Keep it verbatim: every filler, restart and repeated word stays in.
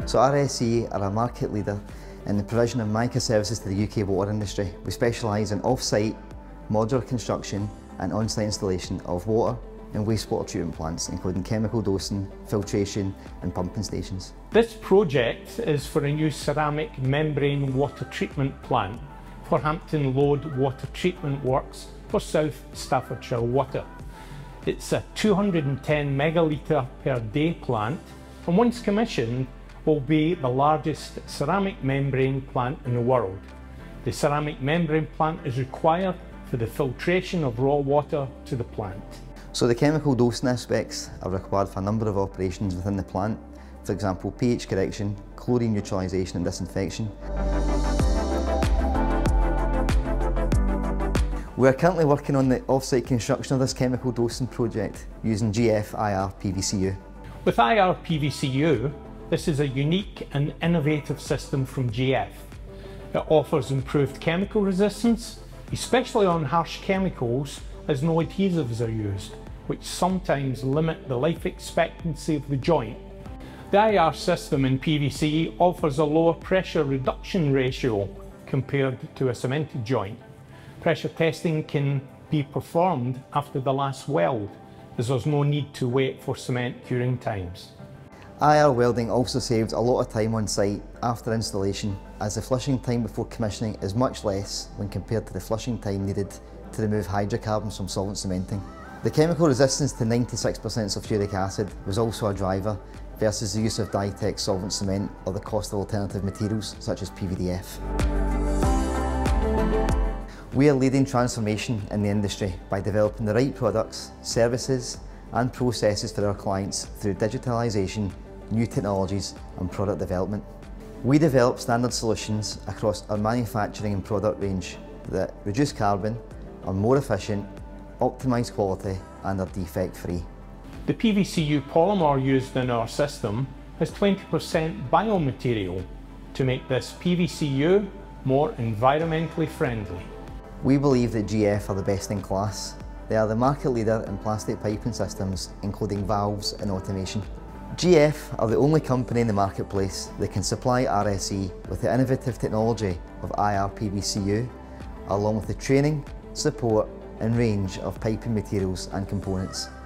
So R S E are a market leader in the provision of microservices to the U K water industry. We specialise in off-site, modular construction and on-site installation of water and wastewater treatment plants, including chemical dosing, filtration and pumping stations. This project is for a new ceramic membrane water treatment plant for Hampton Lode Water Treatment Works for South Staffordshire Water. It's a two hundred and ten megalitre per day plant, and once commissioned will be the largest ceramic membrane plant in the world. The ceramic membrane plant is required for the filtration of raw water to the plant. So the chemical dosing aspects are required for a number of operations within the plant, for example pH correction, chlorine neutralisation and disinfection. We are currently working on the off-site construction of this chemical dosing project using G F I R P V C U. With I R P V C U, this is a unique and innovative system from G F. It offers improved chemical resistance, especially on harsh chemicals, as no adhesives are used, which sometimes limit the life expectancy of the joint. The I R system in P V C offers a lower pressure reduction ratio compared to a cemented joint. Pressure testing can be performed after the last weld, as there's no need to wait for cement curing times. I R welding also saves a lot of time on site after installation, as the flushing time before commissioning is much less when compared to the flushing time needed to remove hydrocarbons from solvent cementing. The chemical resistance to ninety-six percent sulfuric acid was also a driver versus the use of Dytex solvent cement or the cost of alternative materials such as P V D F. We are leading transformation in the industry by developing the right products, services and processes for our clients through digitalisation, new technologies and product development. We develop standard solutions across our manufacturing and product range that reduce carbon, are more efficient, optimise quality and are defect free. The P V C U polymer used in our system has twenty percent biomaterial to make this P V C U more environmentally friendly. We believe that G F are the best in class. They are the market leader in plastic piping systems, including valves and automation. G F are the only company in the marketplace that can supply R S E with the innovative technology of I R P V C U, along with the training, support and range of piping materials and components.